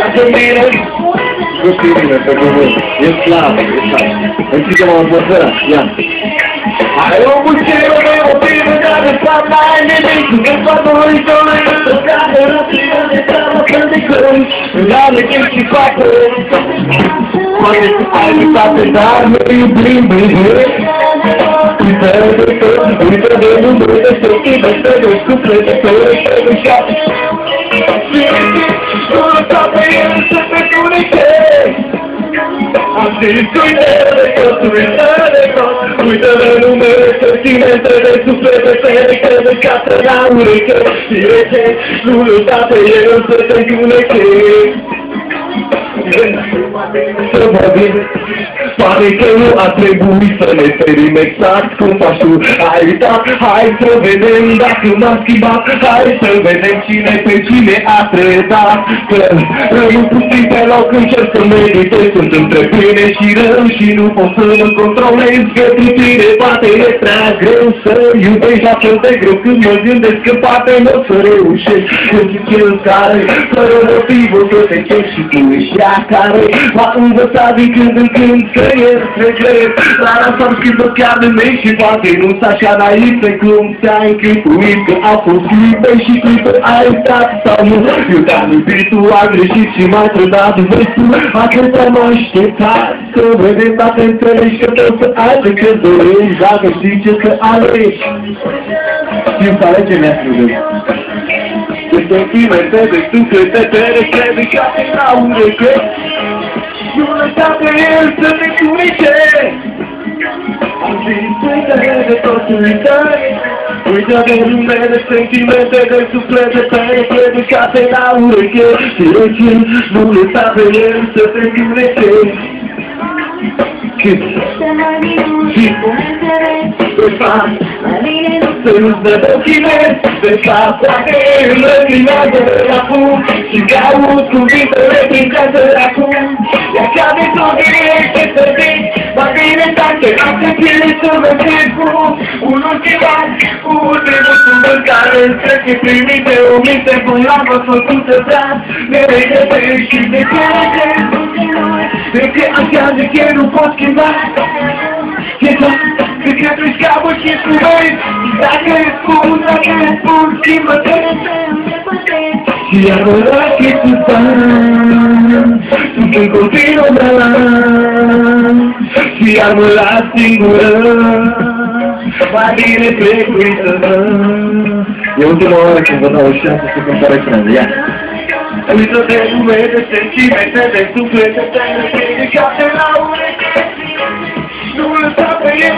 Lasă mine cu tine pe cuvânt. E slavă, e slavă. Înțigem o atmosferă, ia. Hai omul cerul meu, o primă dată fac mai nimic. Că fac moritorul, că care răpiră de treabă când de când. Dar le chef și fac poate să ai dreptate, dar nu iubim, bine. Uită de tot, uită de lume, de săchi, de sări, de suflete, de ăștia, de șapte. Nu lăsa pe el să te cunece. Am zis, uită de tot, uită de tot. Uită de lume, de sentimente, de suflete, de casă la ureche. Și rece, nu lăsa pe el să te cunece. Să vorbim, pare că nu a trebuit să ne ferim exact cum faci tu. Ai uitat, hai să vedem dacă m-a schimbat. Hai să vedem cine pe cine a trădat. Că rău puțin pe loc încerc să meditez. Sunt între bine și rău și nu pot să mă controlez. Pentru tine poate e prea greu să iubești la fel de greu. Când mă gândesc că poate nu o să reușești. Când zic cel care fără motivul să te cer și tu ești ea care m-a învățat din când în când să iert regret. Dar asta am scris-o chiar de mei și poate nu-s așa naiv pe cum ți-ai închipuit. Că au fost clipe și clipe ai uitat sau nu. Eu te-am iubit, tu ai greșit și m-ai trădat. Vezi tu, atât am așteptat să vedem dacă înțelegi că tot să ai de ce dorești. Dacă știi ce să alegi și îmi pare ce mi-a scris. De sentimente, de suflete, de recredicate la ureche. Nu lăsa pe el să te cunece. Am zis, uită de tot, uită. Uită de lume, de sentimente, de suflete, de recredicate la ureche. Și rece, nu lăsa pe el să te cunece. Și de fapt, să nu-ți dă ochile, de fapt, poate înlăcrimează acum și că auzi cuvintele prin casă acum. Ea cade tot direct ce să zici, mai bine tace, am să fie să mă zic cu un ultimat, cu ultimul cuvânt care îți trece prin minte, o minte până l-am făcută prea, de regete și de cărete. De ce așa de ce nu pot schimba? De că tu scapă și spui, dacă îți spun, schimbă-te. Și iar mă lași să fac, sunt în copilul meu. Și iar mă las singură, mai bine plec uită-mă. E ultima oară când vă dau o șansă să cânt refrenul, ia. Uită de lume, de sentimente, de suflete, de recredicate la ureche. Nu lăsa pe el.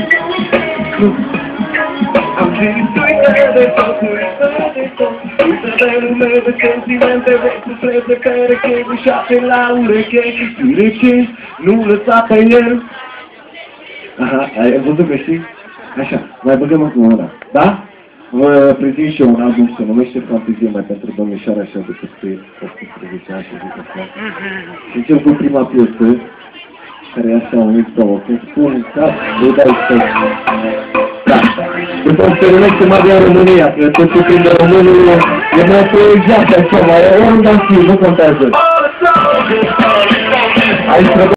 Am zis, uită de tot, uită de tot. Uită de lume, de sentimente, de suflete, de recredicate la ureche. Ureche, nu lăsa pe el. Aha, ai văzut că știi? Așa, mai băgăm acum ăla, da? Vă prezint și eu un album, se numește Fantezie mai pentru domnișoara așa de peste 18 ani și zic așa. Și încep cu prima piesă, care e așa un două, când spun, da, îi dai să... Da. După se numește Magia România, că tot ce prinde românul e mai proiectat așa, mai e oriunde am fi, nu contează. Aici